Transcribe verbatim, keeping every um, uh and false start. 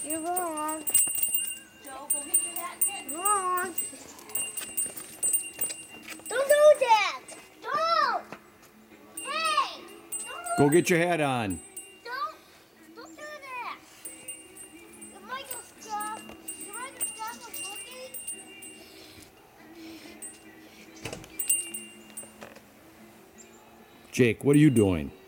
You're wrong. Joe, go get your hat and get Wrong. Don't do that. Don't. Hey. Don't Go get your hat on. Don't. Don't do that. You might just stop. You might just stop from looking. Jake, what are you doing?